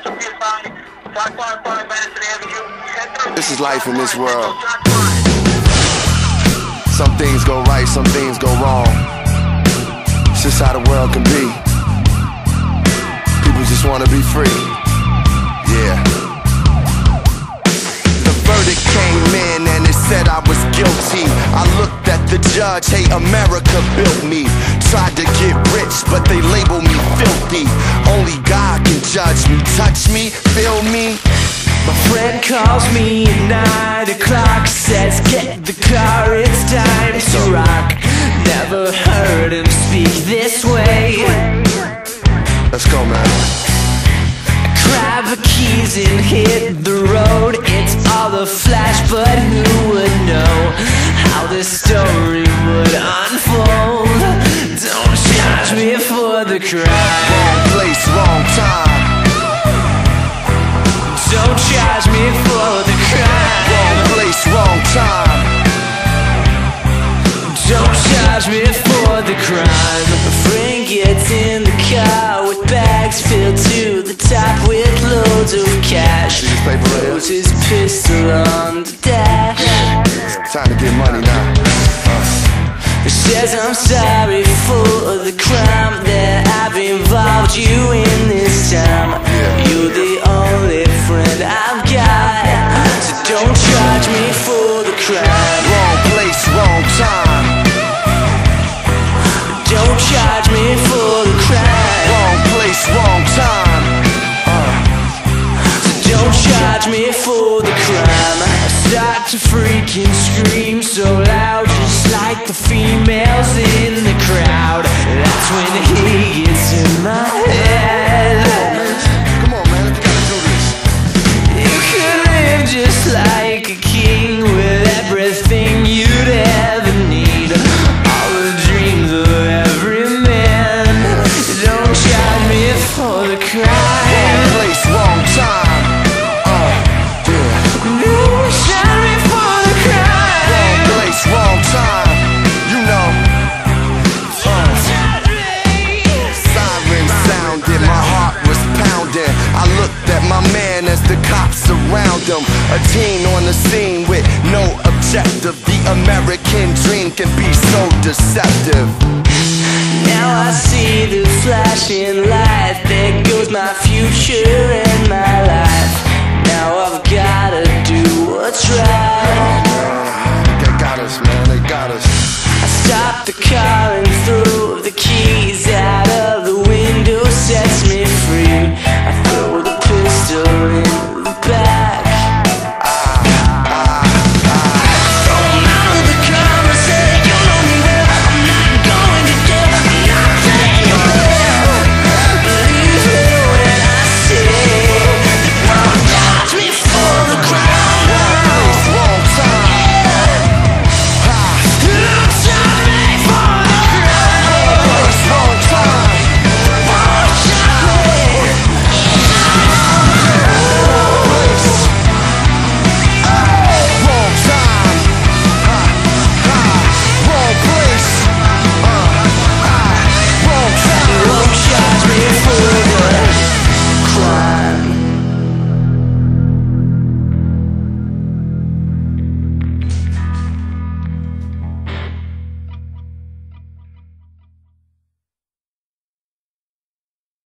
This is life in this world. Some things go right, some things go wrong. It's just how the world can be. People just wanna be free. Yeah. The verdict came in and it said I was guilty. I looked at the judge, hey, America built me. Tried to get rich, but they label me filthy. Only God can judge me, touch me, feel me. My friend calls me at 9 o'clock, says get the car, it's time to rock. Never heard him speak this way. Let's go, man. Grab the keys and hit the road. It's all a flash, but who would know how this story would unfold? Don't charge me for the crime. Wrong place, wrong time. Don't charge me for the crime. Wrong place, wrong time. Don't charge me for the crime. A friend gets in the car with bags filled to the top with loads of cash. Throws his pistol on the dash. Time to get money now. He says I'm sorry for the crime that I've involved you in this time. You're the only friend I've got, so don't charge me for the crime. Wrong place, wrong time. Don't charge me for the crime. Wrong place, wrong time. Don't charge me for the crime. I start to freaking scream so loud, just like the females in the crowd. That's when he gets in my head. Come on, man, you gotta do this. You could live just like a king with everything you'd ever need, all the dreams of every man. Don't charge me for the crime. Wrong place, wrong time. Don't charge me for the crime. Wrong place, wrong time. You know. Siren sounded, my heart was pounding. I looked at my man as the cops surround him. A teen on the scene with no objective. The American dream can be so deceptive. Now I see the flashing light. There goes my future and my life.